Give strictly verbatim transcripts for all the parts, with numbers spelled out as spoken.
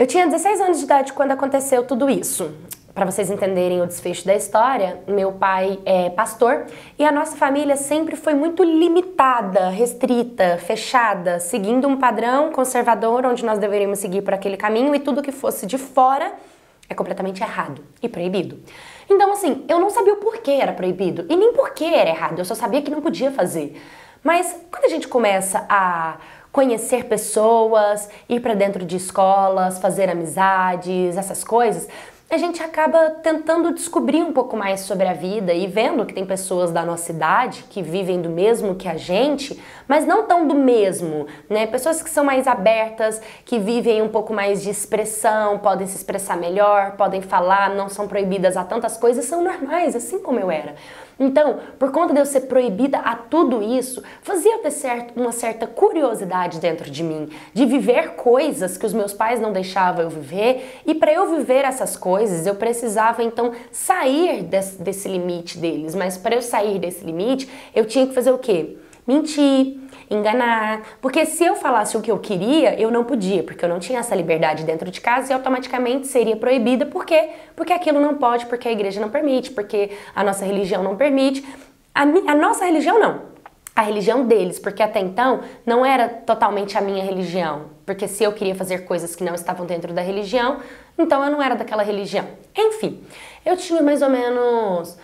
Eu tinha dezesseis anos de idade quando aconteceu tudo isso. Para vocês entenderem o desfecho da história, meu pai é pastor e a nossa família sempre foi muito limitada, restrita, fechada, seguindo um padrão conservador onde nós deveríamos seguir por aquele caminho e tudo que fosse de fora é completamente errado e proibido. Então, assim, eu não sabia o porquê era proibido e nem porquê era errado, eu só sabia que não podia fazer. Mas quando a gente começa a conhecer pessoas, ir para dentro de escolas, fazer amizades, essas coisas, a gente acaba tentando descobrir um pouco mais sobre a vida e vendo que tem pessoas da nossa idade que vivem do mesmo que a gente, mas não tão do mesmo, né? Pessoas que são mais abertas, que vivem um pouco mais de expressão, podem se expressar melhor, podem falar, não são proibidas a tantas coisas, são normais, assim como eu era. Então, por conta de eu ser proibida a tudo isso, fazia eu ter certo, uma certa curiosidade dentro de mim, de viver coisas que os meus pais não deixavam eu viver, e para eu viver essas coisas, eu precisava então sair desse, desse limite deles, mas para eu sair desse limite, eu tinha que fazer o quê? Mentir, enganar, porque se eu falasse o que eu queria, eu não podia, porque eu não tinha essa liberdade dentro de casa e automaticamente seria proibida, por quê? Porque aquilo não pode, porque a igreja não permite, porque a nossa religião não permite, a, mi, a nossa religião não, a religião deles, porque até então não era totalmente a minha religião, porque se eu queria fazer coisas que não estavam dentro da religião, então eu não era daquela religião. Enfim, eu tinha mais ou menos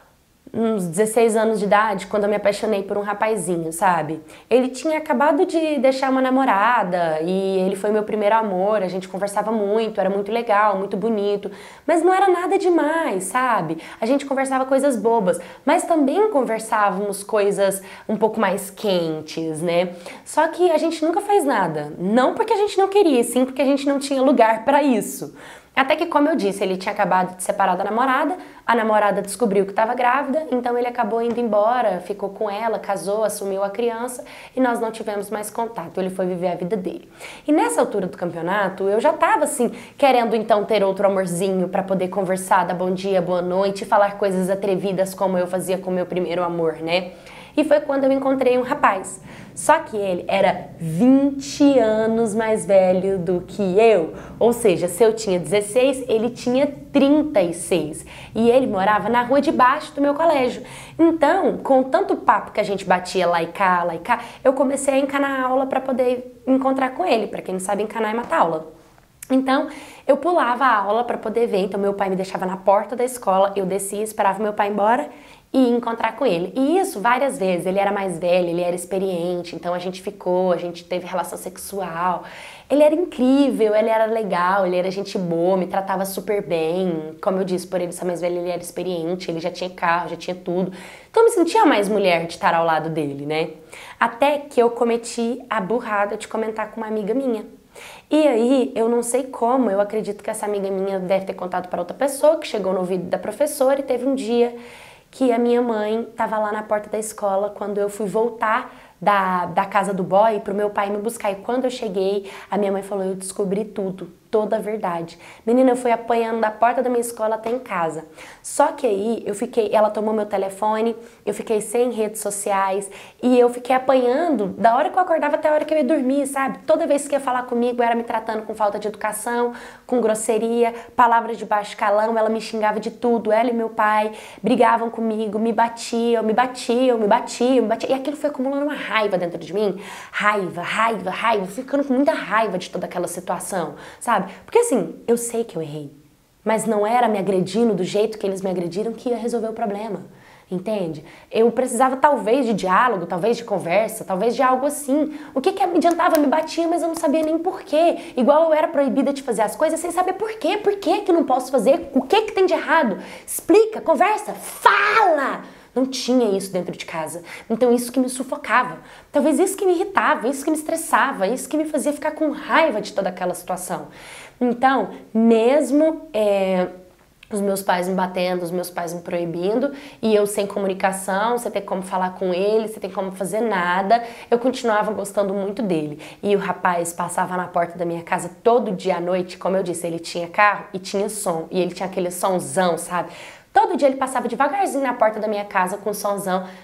uns dezesseis anos de idade, quando eu me apaixonei por um rapazinho, sabe? Ele tinha acabado de deixar uma namorada e ele foi meu primeiro amor, a gente conversava muito, era muito legal, muito bonito, mas não era nada demais, sabe? A gente conversava coisas bobas, mas também conversávamos coisas um pouco mais quentes, né? Só que a gente nunca fez nada, não porque a gente não queria, sim porque a gente não tinha lugar para isso. Até que, como eu disse, ele tinha acabado de separar da namorada, a namorada descobriu que estava grávida, então ele acabou indo embora, ficou com ela, casou, assumiu a criança e nós não tivemos mais contato, ele foi viver a vida dele. E nessa altura do campeonato, eu já estava assim, querendo então ter outro amorzinho para poder conversar, dar bom dia, boa noite, falar coisas atrevidas como eu fazia com meu primeiro amor, né? E foi quando eu encontrei um rapaz. Só que ele era vinte anos mais velho do que eu. Ou seja, se eu tinha dezesseis, ele tinha trinta e seis. E ele morava na rua de baixo do meu colégio. Então, com tanto papo que a gente batia lá e cá, lá e cá, eu comecei a encanar a aula para poder encontrar com ele. Para quem não sabe, encanar é matar aula. Então, eu pulava a aula para poder ver. Então, meu pai me deixava na porta da escola, eu descia, esperava meu pai ir embora e encontrar com ele. E isso várias vezes. Ele era mais velho, ele era experiente, então a gente ficou, a gente teve relação sexual. Ele era incrível, ele era legal, ele era gente boa, me tratava super bem. Como eu disse, por ele ser mais velho, ele era experiente, ele já tinha carro, já tinha tudo. Então eu me sentia mais mulher de estar ao lado dele, né? Até que eu cometi a burrada de comentar com uma amiga minha. E aí, eu não sei como, eu acredito que essa amiga minha deve ter contado para outra pessoa, que chegou no ouvido da professora e teve um dia que a minha mãe estava lá na porta da escola quando eu fui voltar da, da casa do boy pro meu pai me buscar. E quando eu cheguei, a minha mãe falou, eu descobri tudo, toda a verdade. Menina, eu fui apanhando da porta da minha escola até em casa. Só que aí, eu fiquei, ela tomou meu telefone, eu fiquei sem redes sociais e eu fiquei apanhando da hora que eu acordava até a hora que eu ia dormir, sabe? Toda vez que ia falar comigo, era me tratando com falta de educação, com grosseria, palavras de baixo calão, ela me xingava de tudo, ela e meu pai brigavam comigo, me batiam, me batiam, me batiam, me batiam. E aquilo foi acumulando uma raiva dentro de mim, raiva, raiva, raiva, ficando com muita raiva de toda aquela situação, sabe? Porque assim, eu sei que eu errei, mas não era me agredindo do jeito que eles me agrediram que ia resolver o problema, entende? Eu precisava talvez de diálogo, talvez de conversa, talvez de algo assim. O que que me adiantava? Me batia, mas eu não sabia nem porquê. Igual eu era proibida de fazer as coisas sem saber porquê. Por que que eu não posso fazer? O que que tem de errado? Explica, conversa, fala! Não tinha isso dentro de casa. Então isso que me sufocava. Talvez isso que me irritava, isso que me estressava, isso que me fazia ficar com raiva de toda aquela situação. Então, mesmo é, os meus pais me batendo, os meus pais me proibindo, e eu sem comunicação, sem ter como falar com ele, sem ter como fazer nada, eu continuava gostando muito dele. E o rapaz passava na porta da minha casa todo dia à noite, como eu disse, ele tinha carro e tinha som, e ele tinha aquele sonzão, sabe? Todo dia ele passava devagarzinho na porta da minha casa com um sonzão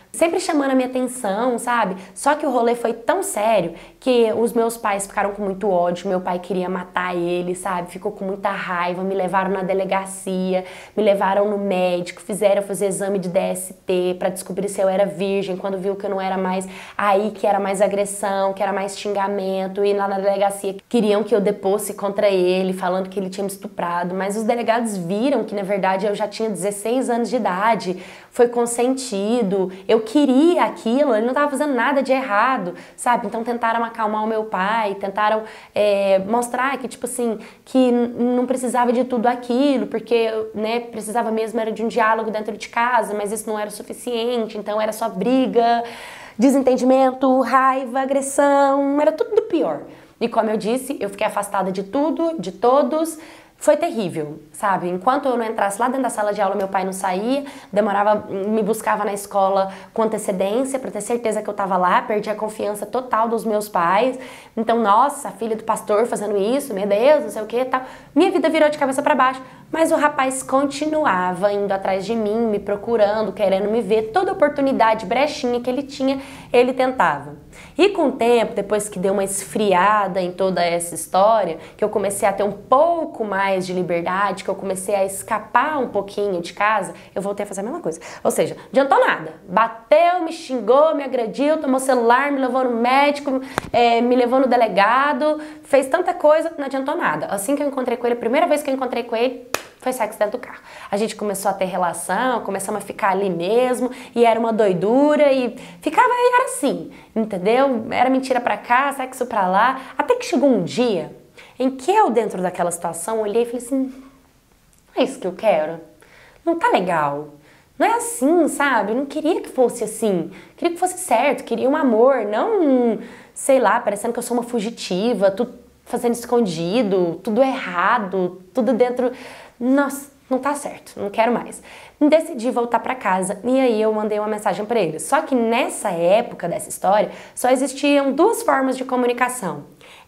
sempre chamando a minha atenção, sabe? Só que o rolê foi tão sério que os meus pais ficaram com muito ódio, meu pai queria matar ele, sabe? Ficou com muita raiva, me levaram na delegacia, me levaram no médico, fizeram fazer exame de D S T pra descobrir se eu era virgem, quando viu que eu não era mais, aí que era mais agressão, que era mais xingamento, e lá na delegacia queriam que eu deposse contra ele, falando que ele tinha me estuprado, mas os delegados viram que na verdade eu já tinha dezesseis anos de idade, foi consentido, eu queria aquilo, ele não estava fazendo nada de errado, sabe? Então tentaram acalmar o meu pai, tentaram é, mostrar que, tipo assim, que não precisava de tudo aquilo, porque, né, precisava mesmo era de um diálogo dentro de casa, mas isso não era o suficiente, então era só briga, desentendimento, raiva, agressão, era tudo do pior. E como eu disse, eu fiquei afastada de tudo, de todos. Foi terrível, sabe? Enquanto eu não entrasse lá dentro da sala de aula, meu pai não saía, demorava, me buscava na escola com antecedência para ter certeza que eu tava lá, perdi a confiança total dos meus pais. Então, nossa, a filha do pastor fazendo isso, meu Deus, não sei o que e tal. Minha vida virou de cabeça para baixo, mas o rapaz continuava indo atrás de mim, me procurando, querendo me ver. Toda oportunidade, brechinha que ele tinha, ele tentava. E com o tempo, depois que deu uma esfriada em toda essa história, que eu comecei a ter um pouco mais de liberdade, que eu comecei a escapar um pouquinho de casa, eu voltei a fazer a mesma coisa. Ou seja, não adiantou nada. Bateu, me xingou, me agrediu, tomou celular, me levou no médico, é, me levou no delegado, fez tanta coisa, não adiantou nada. Assim que eu encontrei com ele, a primeira vez que eu encontrei com ele, foi sexo dentro do carro. A gente começou a ter relação, começamos a ficar ali mesmo, e era uma doidura, e ficava, era assim, entendeu? Era mentira pra cá, sexo pra lá, até que chegou um dia em que eu, dentro daquela situação, olhei e falei assim, não é isso que eu quero, não tá legal, não é assim, sabe? Eu não queria que fosse assim, queria que fosse certo, queria um amor, não um, sei lá, parecendo que eu sou uma fugitiva, tudo fazendo escondido, tudo errado, tudo dentro... Nossa, não tá certo, não quero mais. Decidi voltar pra casa e aí eu mandei uma mensagem pra ele. Só que nessa época dessa história, só existiam duas formas de comunicação.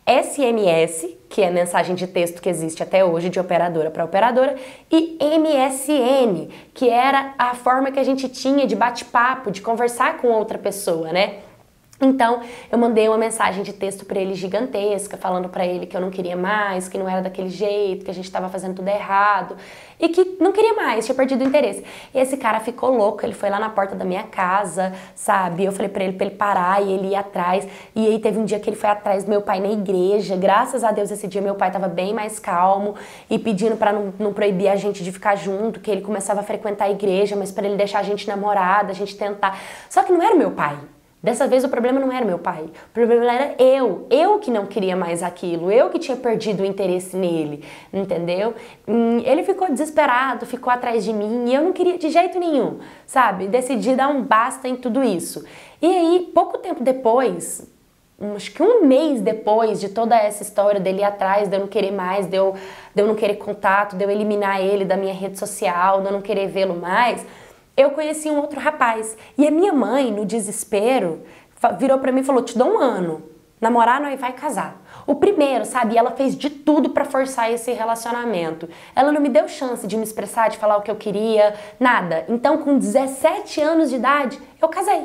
S M S, que é a mensagem de texto que existe até hoje de operadora para operadora, e M S N, que era a forma que a gente tinha de bate-papo, de conversar com outra pessoa, né? Então, eu mandei uma mensagem de texto pra ele gigantesca, falando pra ele que eu não queria mais, que não era daquele jeito, que a gente tava fazendo tudo errado e que não queria mais, tinha perdido o interesse. E esse cara ficou louco, ele foi lá na porta da minha casa, sabe? Eu falei pra ele pra ele parar e ele ia atrás. E aí teve um dia que ele foi atrás do meu pai na igreja. Graças a Deus esse dia meu pai tava bem mais calmo e pedindo pra não, não proibir a gente de ficar junto, que ele começava a frequentar a igreja, mas pra ele deixar a gente namorada, a gente tentar. Só que não era o meu pai. Dessa vez o problema não era meu pai, o problema era eu, eu que não queria mais aquilo, eu que tinha perdido o interesse nele, entendeu? Ele ficou desesperado, ficou atrás de mim e eu não queria de jeito nenhum, sabe? Decidi dar um basta em tudo isso. E aí, pouco tempo depois, acho que um mês depois de toda essa história dele ir atrás, de eu não querer mais, de eu, de eu não querer contato, de eu eliminar ele da minha rede social, de eu não querer vê-lo mais, eu conheci um outro rapaz. E a minha mãe, no desespero, virou pra mim e falou, te dou um ano, namorar não vai casar. O primeiro, sabe, ela fez de tudo pra forçar esse relacionamento. Ela não me deu chance de me expressar, de falar o que eu queria, nada. Então, com dezessete anos de idade, eu casei.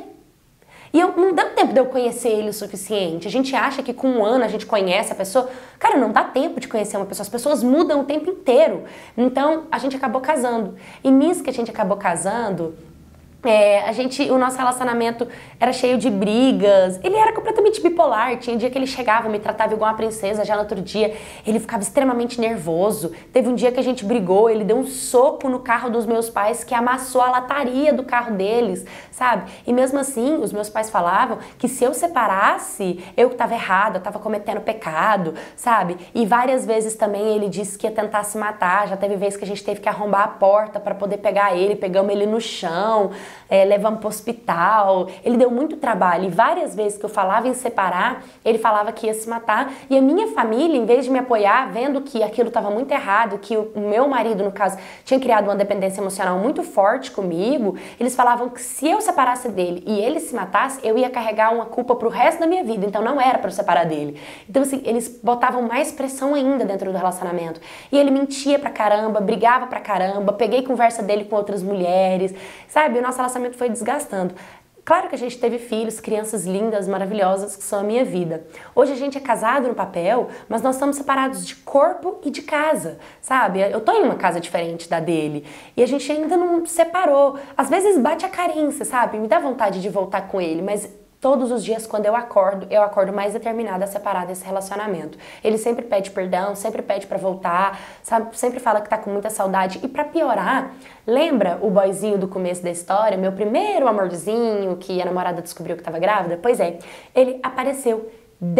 E eu, não deu tempo de eu conhecer ele o suficiente. A gente acha que com um ano a gente conhece a pessoa. Cara, não dá tempo de conhecer uma pessoa. As pessoas mudam o tempo inteiro. Então, a gente acabou casando. E nisso que a gente acabou casando, é, a gente, o nosso relacionamento era cheio de brigas. Ele era completamente bipolar. Tinha dia que ele chegava, me tratava igual uma princesa. Já no outro dia, ele ficava extremamente nervoso. Teve um dia que a gente brigou. Ele deu um soco no carro dos meus pais que amassou a lataria do carro deles, sabe? E mesmo assim, os meus pais falavam que se eu separasse, eu que estava errada, eu estava cometendo pecado, sabe? E várias vezes também ele disse que ia tentar se matar. Já teve vezes que a gente teve que arrombar a porta para poder pegar ele. Pegamos ele no chão. É, levamos para o hospital, ele deu muito trabalho e várias vezes que eu falava em separar, ele falava que ia se matar e a minha família, em vez de me apoiar, vendo que aquilo estava muito errado, que o meu marido, no caso, tinha criado uma dependência emocional muito forte comigo, eles falavam que se eu separasse dele e ele se matasse, eu ia carregar uma culpa pro resto da minha vida, então não era para eu separar dele. Então assim, eles botavam mais pressão ainda dentro do relacionamento e ele mentia pra caramba, brigava pra caramba, peguei conversa dele com outras mulheres, sabe? O nosso relacionamento foi desgastando. Claro que a gente teve filhos, crianças lindas, maravilhosas, que são a minha vida. Hoje a gente é casado no papel, mas nós estamos separados de corpo e de casa, sabe? Eu tô em uma casa diferente da dele e a gente ainda não separou. Às vezes bate a carência, sabe? Me dá vontade de voltar com ele, mas todos os dias quando eu acordo, eu acordo mais determinada a separar desse relacionamento. Ele sempre pede perdão, sempre pede pra voltar, sabe? Sempre fala que tá com muita saudade. E pra piorar, lembra o boyzinho do começo da história, meu primeiro amorzinho, que a namorada descobriu que tava grávida? Pois é, ele apareceu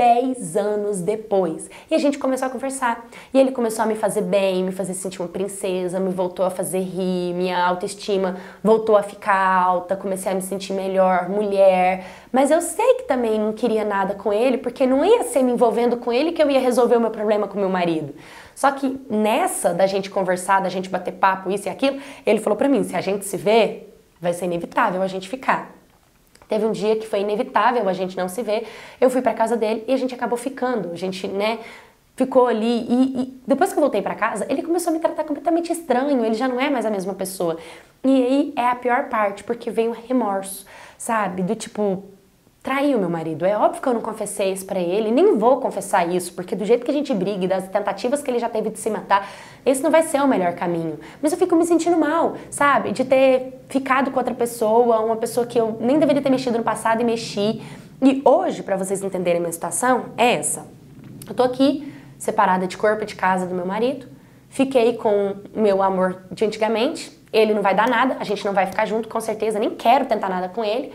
dez anos depois. E a gente começou a conversar. E ele começou a me fazer bem, me fazer sentir uma princesa, me voltou a fazer rir, minha autoestima voltou a ficar alta, comecei a me sentir melhor, mulher. Mas eu sei que também não queria nada com ele, porque não ia ser me envolvendo com ele que eu ia resolver o meu problema com meu marido. Só que nessa da gente conversar, da gente bater papo, isso e aquilo, ele falou pra mim, se a gente se vê, vai ser inevitável a gente ficar. Teve um dia que foi inevitável a gente não se ver, eu fui pra casa dele e a gente acabou ficando, a gente, né, ficou ali e, e depois que eu voltei pra casa, ele começou a me tratar completamente estranho, ele já não é mais a mesma pessoa. E aí é a pior parte, porque veio o remorso, sabe, do tipo, traí o meu marido. É óbvio que eu não confessei isso pra ele, nem vou confessar isso, porque do jeito que a gente briga e das tentativas que ele já teve de se matar, esse não vai ser o melhor caminho. Mas eu fico me sentindo mal, sabe? De ter ficado com outra pessoa, uma pessoa que eu nem deveria ter mexido no passado e mexi. E hoje, pra vocês entenderem a minha situação, é essa. Eu tô aqui, separada de corpo e de casa do meu marido, fiquei com o meu amor de antigamente, ele não vai dar nada, a gente não vai ficar junto, com certeza, nem quero tentar nada com ele.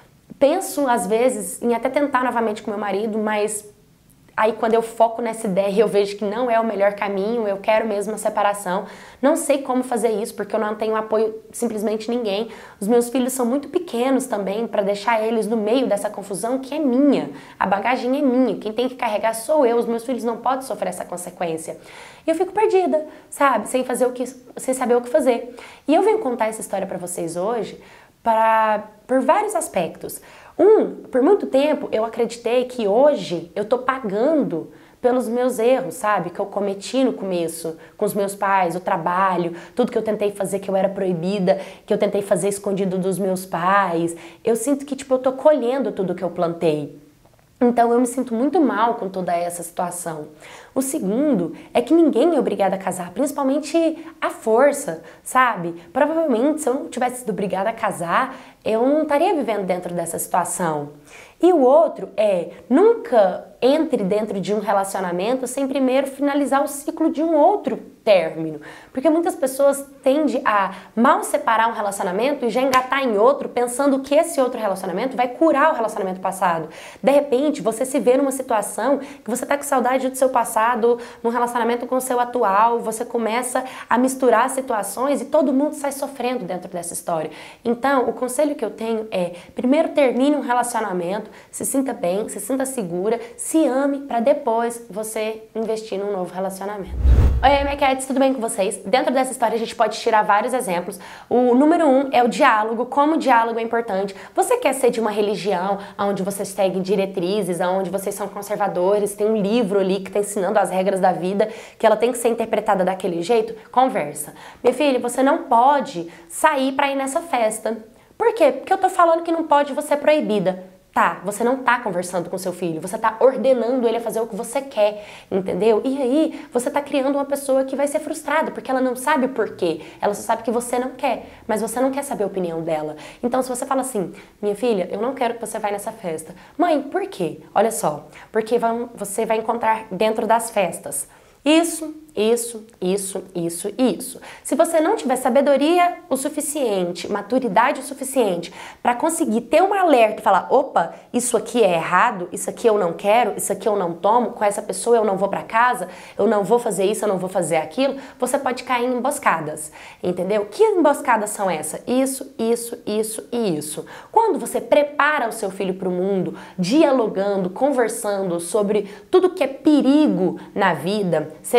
Penso, às vezes, em até tentar novamente com meu marido, mas aí quando eu foco nessa ideia eu vejo que não é o melhor caminho, eu quero mesmo a separação. Não sei como fazer isso, porque eu não tenho apoio simplesmente ninguém. Os meus filhos são muito pequenos também para deixar eles no meio dessa confusão que é minha. A bagagem é minha, quem tem que carregar sou eu, os meus filhos não podem sofrer essa consequência. E eu fico perdida, sabe, sem fazer o que, sem saber o que fazer. E eu venho contar essa história para vocês hoje Pra, por vários aspectos. Um, por muito tempo eu acreditei que hoje eu tô pagando pelos meus erros, sabe? Que eu cometi no começo com os meus pais, o trabalho, tudo que eu tentei fazer que eu era proibida, que eu tentei fazer escondido dos meus pais. Eu sinto que tipo eu tô colhendo tudo que eu plantei. Então eu me sinto muito mal com toda essa situação. O segundo é que ninguém é obrigado a casar, principalmente à força, sabe? Provavelmente se eu não tivesse sido obrigada a casar, eu não estaria vivendo dentro dessa situação. E o outro é, nunca entre dentro de um relacionamento sem primeiro finalizar o ciclo de um outro término. Porque muitas pessoas tendem a mal separar um relacionamento e já engatar em outro, pensando que esse outro relacionamento vai curar o relacionamento passado. De repente, você se vê numa situação que você tá com saudade do seu passado, num relacionamento com o seu atual, você começa a misturar situações e todo mundo sai sofrendo dentro dessa história. Então, o conselho que eu tenho é, primeiro termine um relacionamento, se sinta bem, se sinta segura, se ame para depois você investir num novo relacionamento. Oi, minha cats, tudo bem com vocês? Dentro dessa história a gente pode tirar vários exemplos. O número um é o diálogo, como o diálogo é importante. Você quer ser de uma religião onde vocês seguem diretrizes, onde vocês são conservadores, tem um livro ali que está ensinando as regras da vida, que ela tem que ser interpretada daquele jeito? Conversa. Minha filha, você não pode sair para ir nessa festa. Por quê? Porque eu tô falando que não pode, você é proibida. Tá, você não tá conversando com seu filho, você tá ordenando ele a fazer o que você quer, entendeu? E aí, você tá criando uma pessoa que vai ser frustrada, porque ela não sabe por quê, ela só sabe que você não quer, mas você não quer saber a opinião dela. Então, se você fala assim, minha filha, eu não quero que você vá nessa festa. Mãe, por quê? Olha só, porque vão, você vai encontrar dentro das festas isso, isso, isso, isso e isso. Se você não tiver sabedoria o suficiente, maturidade o suficiente para conseguir ter um alerta e falar, opa, isso aqui é errado, isso aqui eu não quero, isso aqui eu não tomo, com essa pessoa eu não vou para casa, eu não vou fazer isso, eu não vou fazer aquilo, você pode cair em emboscadas, entendeu? Que emboscadas são essas? Isso, isso, isso e isso. Quando você prepara o seu filho para o mundo, dialogando, conversando sobre tudo que é perigo na vida, seja uma bebida,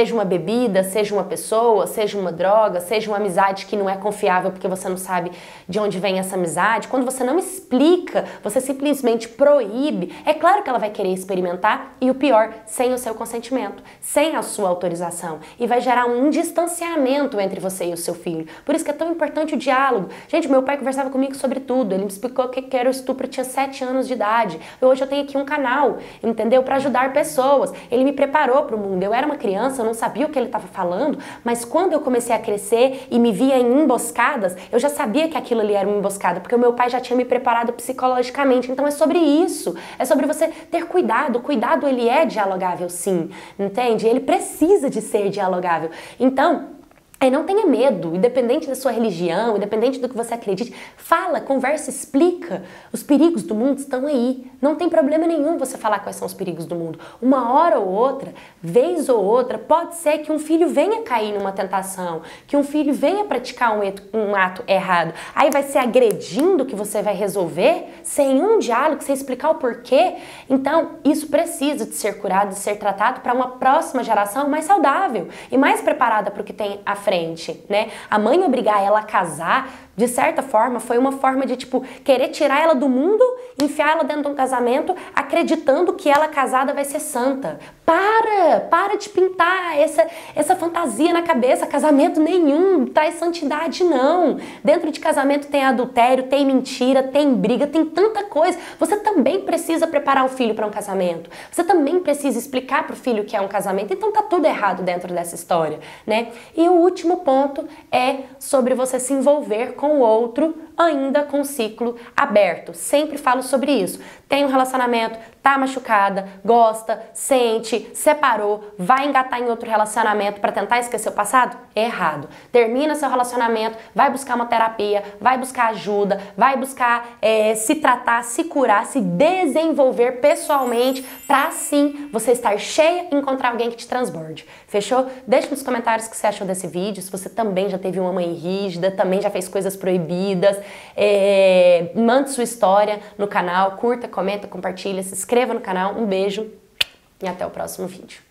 bebida, seja uma pessoa, seja uma droga, seja uma amizade que não é confiável porque você não sabe de onde vem essa amizade, quando você não explica, você simplesmente proíbe, é claro que ela vai querer experimentar e o pior, sem o seu consentimento, sem a sua autorização, e vai gerar um distanciamento entre você e o seu filho. Por isso que é tão importante o diálogo. Gente, meu pai conversava comigo sobre tudo, ele me explicou o que era o estupro, eu tinha sete anos de idade. Hoje eu tenho aqui um canal, entendeu? Para ajudar pessoas. Ele me preparou para o mundo. Eu era uma criança, eu não sabia o que ele estava falando, mas quando eu comecei a crescer e me via em emboscadas, eu já sabia que aquilo ali era uma emboscada, porque o meu pai já tinha me preparado psicologicamente. Então é sobre isso, é sobre você ter cuidado. O cuidado, ele é dialogável, sim, entende? Ele precisa de ser dialogável. Então, É, não tenha medo, independente da sua religião, independente do que você acredite, fala, conversa, explica. Os perigos do mundo estão aí. Não tem problema nenhum você falar quais são os perigos do mundo. Uma hora ou outra, vez ou outra, pode ser que um filho venha cair numa tentação, que um filho venha praticar um, eto, um ato errado. Aí vai ser agredindo que você vai resolver, sem um diálogo, sem explicar o porquê. Então, isso precisa de ser curado, de ser tratado para uma próxima geração mais saudável e mais preparada para o que tem à frente. Né? A mãe obrigar ela a casar, de certa forma, foi uma forma de, tipo, querer tirar ela do mundo, enfiar ela dentro de um casamento, acreditando que ela casada vai ser santa. Para! Para de pintar essa, essa fantasia na cabeça. Casamento nenhum traz santidade, não. Dentro de casamento tem adultério, tem mentira, tem briga, tem tanta coisa. Você também precisa preparar o filho para um casamento. Você também precisa explicar para o filho o que é um casamento. Então tá tudo errado dentro dessa história, né? E o último ponto é sobre você se envolver com o outro, ainda com o ciclo aberto. Sempre falo sobre isso. Tem um relacionamento, tá machucada, gosta, sente, separou, vai engatar em outro relacionamento para tentar esquecer o passado? Errado. Termina seu relacionamento, vai buscar uma terapia, vai buscar ajuda, vai buscar é, se tratar, se curar, se desenvolver pessoalmente, para assim você estar cheia e encontrar alguém que te transborde. Fechou? Deixa nos comentários o que você achou desse vídeo, se você também já teve uma mãe rígida, também já fez coisas proibidas, é, mande sua história no canal, curta, comenta, compartilha, se inscreva no canal, um beijo e até o próximo vídeo.